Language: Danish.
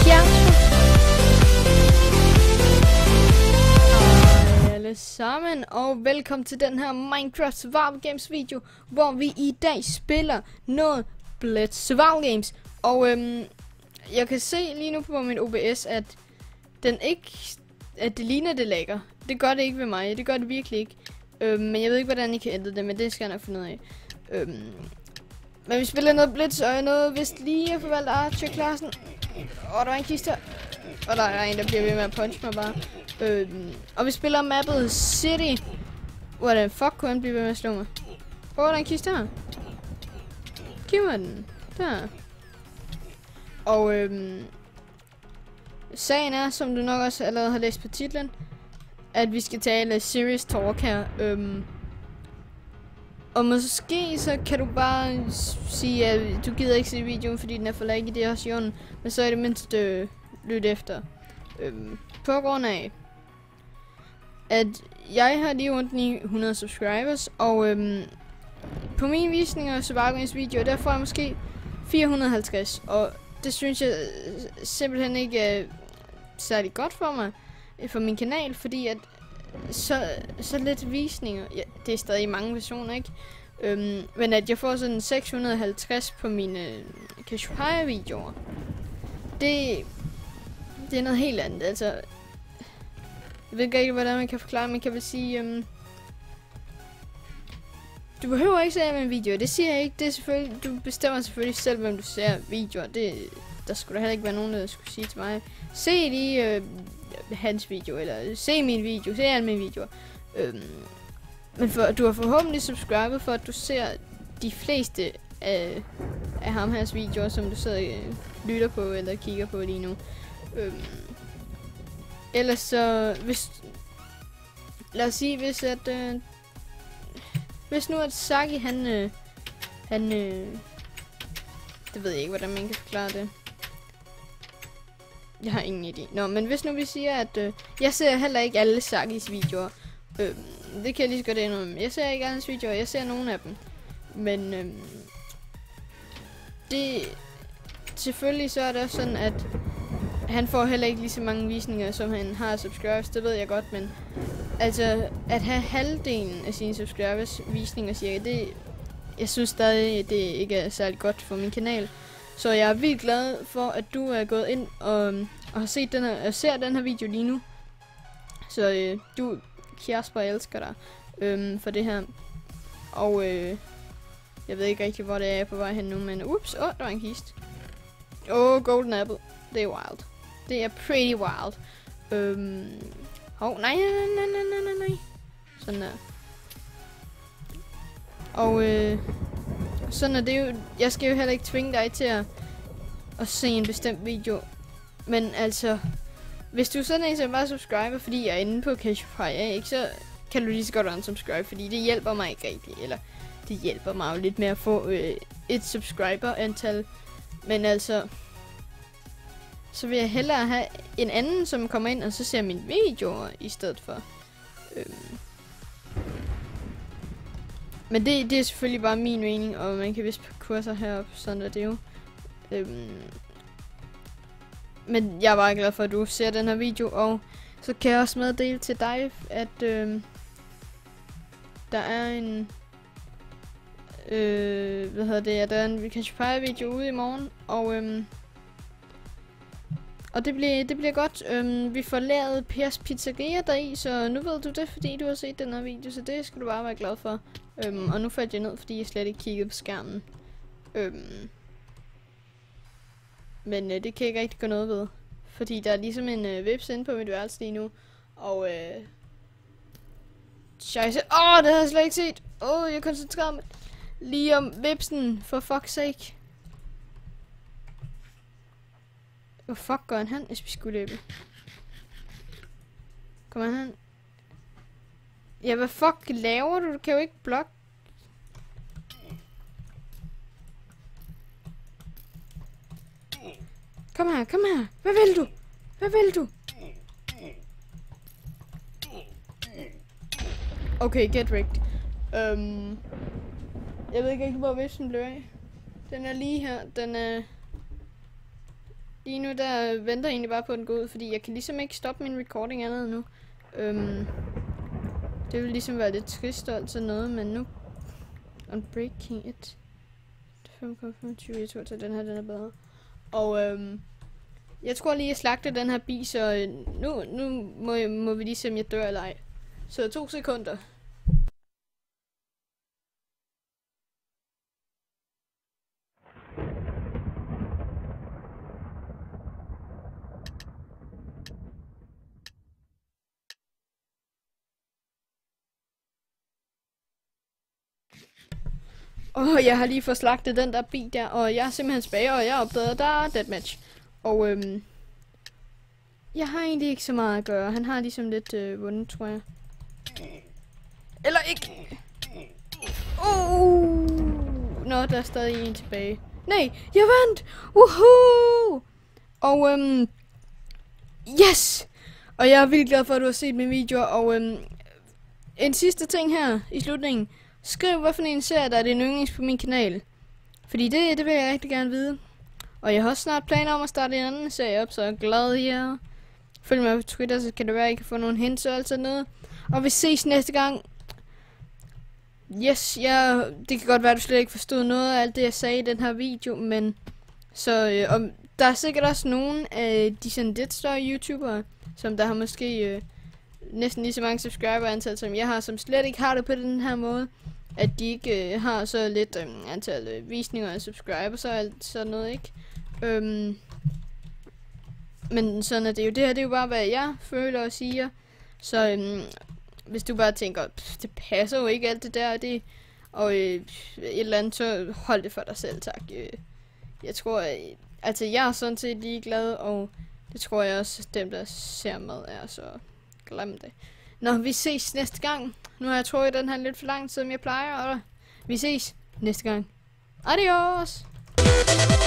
Hej alle sammen, og velkommen til den her Minecraft Survival Games video, hvor vi i dag spiller noget Blitz Survival Games. Og jeg kan se lige nu på min OBS, at det ligner det lagger. Det gør det ikke ved mig, det gør det virkelig ikke. Men jeg ved ikke hvordan I kan ændre det, men det skal jeg nok finde ud af. Men vi spiller noget Blitz, og noget vist lige at forvalte Archer klassen. Og der er en kiste her. Og der er en, der bliver ved med at punche mig bare. Og vi spiller mappet City. Hvordan fuck kunne han blive ved med at slå mig? Der er en kiste her. Giv mig den. Der. Og sagen er, som du nok også allerede har læst på titlen, at vi skal tale serious talk her. Og måske så kan du bare sige, at du gider ikke se videoen, fordi den er for laggy, det er også i orden. Men så er det mindst lyt efter. På grund af, at jeg har lige rundt 900 subscribers, og på mine visninger og Survival Games videoer, der får jeg måske 450, og det synes jeg simpelthen ikke er særlig godt for mig, for min kanal, fordi at så lidt visninger, ja, det er stadig mange versioner, ikke? Men at jeg får sådan 650 på mine Cashfire videoer, det er noget helt andet, altså. Jeg ved ikke hvordan man kan forklare, man kan vel sige, du behøver ikke se min video, det siger jeg ikke, det er selvfølgelig, du bestemmer selvfølgelig selv, hvem du ser videoer, der skulle der heller ikke være nogen, der skulle sige til mig, se lige hans video, eller se min video, se alle mine videoer, men du har forhåbentlig subscribet for, at du ser de fleste af hans videoer, som du sidder lytter på, eller kigger på lige nu. Ellers så, lad os sige, hvis nu at Saki han det ved jeg ikke, hvordan man kan forklare det. Jeg har ingen idé. Nå, men hvis nu vi siger, at jeg ser heller ikke alle Sakis videoer. Det kan jeg lige så godt indrømme. Jeg ser ikke alle hans videoer, jeg ser nogle af dem. Men selvfølgelig så er det også sådan, at han får heller ikke lige så mange visninger, som han har subscribers, det ved jeg godt, men altså, at have halvdelen af sine subscribers visninger cirka, jeg synes stadig, det ikke er særlig godt for min kanal. Så jeg er vildt glad for, at du er gået ind og har set ser den her video lige nu. Så du, Kjærsper, jeg elsker dig for det her. Og jeg ved ikke rigtig, hvor det er på vej hen nu, men ups, der var en kiste. Golden apple, det er wild. Det er pretty wild. Nej. Sådan der. Og sådan er det jo. Jeg skal jo heller ikke tvinge dig til at se en bestemt video. Men altså, hvis du sådan en som bare subscriber, fordi jeg er inde på Cashfire, ikke, så kan du lige så godt unsubscribe, fordi det hjælper mig ikke rigtig. Eller det hjælper mig jo lidt med at få et subscriber antal. Men altså, så vil jeg hellere have en anden, som kommer ind og så ser mine videoer i stedet for. Men det er selvfølgelig bare min mening, og man kan vist på kurser heroppe, sådan er det jo. Men jeg er bare glad for, at du ser den her video, og så kan jeg også meddele til dig, at der er en der er en Cashfire video ude i morgen, og det bliver godt. Vi får lavet Pers Pizzeria deri, så nu ved du det, fordi du har set den her video, så det skal du bare være glad for. Og nu faldt jeg ned, fordi jeg slet ikke kiggede på skærmen. Men det kan jeg ikke rigtig gå noget ved, fordi der er ligesom en vips inde på mit værelse lige nu, og scheisse. Det havde jeg slet ikke set. Jeg koncentrerede mig lige om vipsen, for fuck's sake. Hvor fuck går han hen? Jeg spiser guldæble. Kommer han? Ja, hvad fuck laver du? Du kan jo ikke blokke. Kom her, kom her. Hvad vil du? Hvad vil du? Okay, get wrecked. Jeg ved ikke rigtig, hvor vipsen blev af. Den er lige her. Den er Lige nu der venter jeg egentlig bare på, at den går ud, fordi jeg kan ligesom ikke stoppe min recording andet nu. Det vil ligesom være lidt trist og alt sådan noget, men nu... Unbreaking it. 5,25, jeg tror til den her, den er bedre. Og jeg tror lige, jeg slagter den her bi, så nu må vi lige se, om jeg dør eller ej. Så 2 sekunder. Jeg har lige fået slagtet den der bi der, og jeg er simpelthen tilbage, og jeg opdagede, at der er deathmatch. Og jeg har egentlig ikke så meget at gøre. Han har ligesom lidt vundet, tror jeg. Eller ikke. Nå, der er stadig en tilbage. Nej, jeg vandt! Woohoo! Og yes! Og jeg er vildt glad for, at du har set min video. Og en sidste ting her i slutningen. Skriv, hvad for en serie, der er din yndlings på min kanal. Fordi det vil jeg rigtig gerne vide. Og jeg har også snart planer om at starte en anden serie op, så jeg er glad i jer. Følg med på Twitter, så kan det være, at I kan få nogle hints og alt sådan noget. Og vi ses næste gang. Yes, det kan godt være, at du slet ikke forstod noget af alt det, jeg sagde i den her video, men... Så, og der er sikkert også nogle af de sådan lidt større YouTubere, som der har måske næsten lige så mange subscriber-antal, som jeg har, som slet ikke har det på den her måde. At de ikke har så lidt antal visninger og subscribers og alt sådan noget, ikke? Men sådan er det jo. Det her, det er jo bare, hvad jeg føler og siger. Så hvis du bare tænker, det passer jo ikke alt det der, og et eller andet, så hold det for dig selv, tak. Jeg tror, altså jeg er sådan set ligeglad, og det tror jeg også, dem der ser med er, så glem det. Nå, vi ses næste gang. Nu har jeg trukket den her lidt for langt, som jeg plejer, og vi ses næste gang. Adios!